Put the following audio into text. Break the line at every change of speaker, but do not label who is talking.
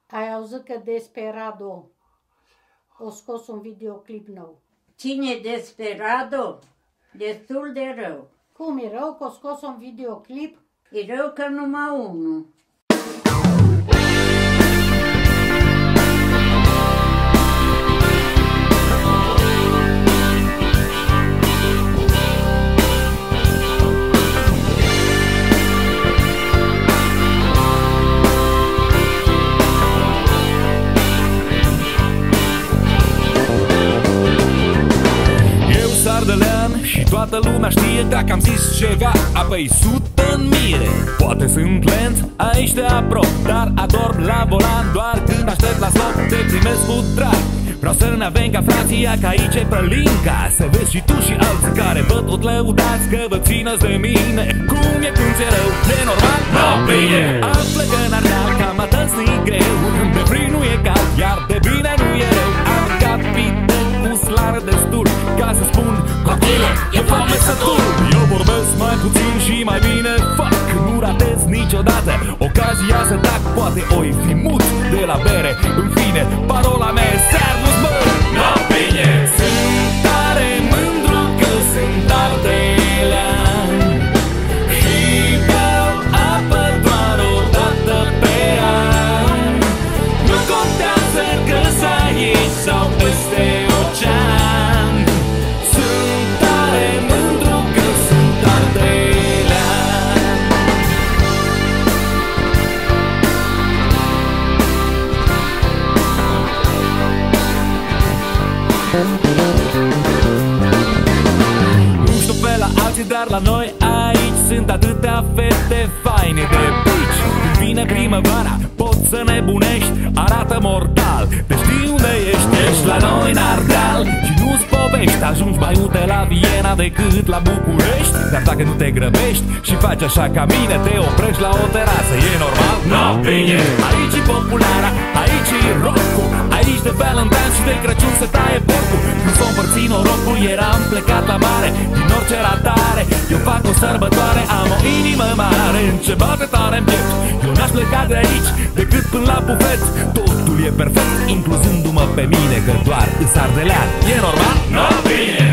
Ai auzit că Desperado o scos un videoclip nou?
Cine Desperado? Destul de rău.
Cum e rău că o scos un videoclip?
E rău că numai unul.
Ardelean și toată lumea știe dacă am zis ceva, apoi sută în mire. Poate sunt lent, aici te aprob, dar adorm la volan doar când aștept la stop, te primesc cu drag. Vreau să ne avem ca frația, că aici e pălinca, să vezi și tu și alții care vă tot lăudați că vă țineți de mine. Cum e când ți-e rău, e normal? No, bine! Află că n-ar cam atât greu, de frig nu e cald, iar de bine nu e rău. Am capită cu slară destul ca să spun copile, e foame sătul. Eu vorbesc mai puțin și mai bine fac, nu ratez niciodată ocazia să tac. Poate oi fi mut de la bere, în fine, parola mea e servus, bă! No, bine! Sunt tare mândru că sunt ardelean și beau apă doar o dată pe an. Nu contează că s-a aici sau peste ocean. Sunt tare mândru că sunt ardelean. Nu știu pe la alții, dar la noi aici sunt atâtea fete faine de pici. Când vine primăvara, poți să nebunești, arată mortal. Te știi unde ești? Ești la noi în Ardeal și nu-ți povești, ajungi mai uite la Viena decât la București. Dar dacă nu te grăbești și faci așa ca mine, te oprești la o terasă, e normal? No, bine! Aici e populara, aici e rock-ul, aici de Valentine și de Crăciun se taie porcul. Când s-o împărți norocul, eram plecat la mare, din orice ratare eu fac o sărbătoare, am o inimă mare, în ce bate tare-n piept. Eu n-aș pleca de aici decât până la bufet. Totul e perfect, incluzându-mă pe mine, că doar îs ardelean. E normal? No, bine!